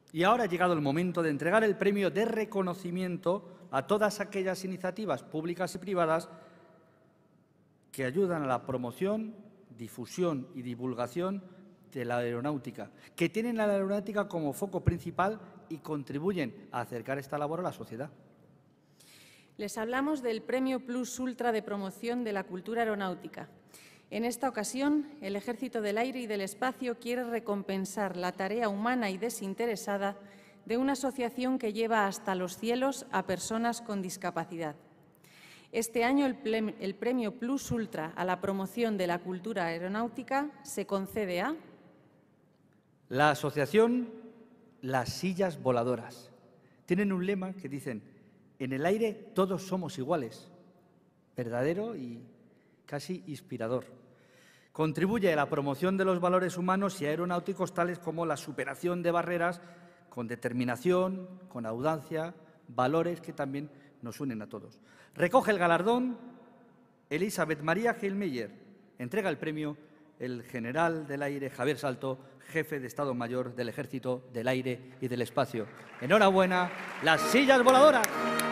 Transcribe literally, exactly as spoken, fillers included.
Y ahora ha llegado el momento de entregar el premio de reconocimiento a todas aquellas iniciativas públicas y privadas que ayudan a la promoción, difusión y divulgación de la aeronáutica, que tienen a la aeronáutica como foco principal y contribuyen a acercar esta labor a la sociedad. Les hablamos del Premio Plus Ultra de Promoción de la Cultura Aeronáutica. En esta ocasión, el Ejército del Aire y del Espacio quiere recompensar la tarea humana y desinteresada de una asociación que lleva hasta los cielos a personas con discapacidad. Este año el, el Premio Plus Ultra a la promoción de la cultura aeronáutica se concede a la asociación Las Sillas Voladoras. Tienen un lema que dicen: en el aire todos somos iguales. Verdadero y casi inspirador. Contribuye a la promoción de los valores humanos y aeronáuticos tales como la superación de barreras con determinación, con audacia, valores que también nos unen a todos. Recoge el galardón Elizabeth María Heilmeyer. Entrega el premio el general del aire Javier Salto, jefe de Estado Mayor del Ejército del Aire y del Espacio. Enhorabuena, Las Sillas Voladoras.